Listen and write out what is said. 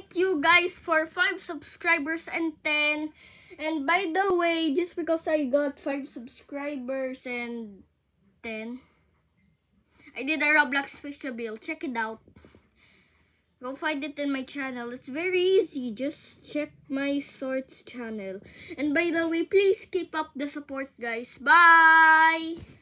thank you guys for 5 subscribers and 10. And by the way, just because I got 5 subscribers and 10, I did a Roblox Fixable. Check it out. Go find it in my channel. It's very easy. Just check my Sorts channel. And by the way, please keep up the support, guys. Bye!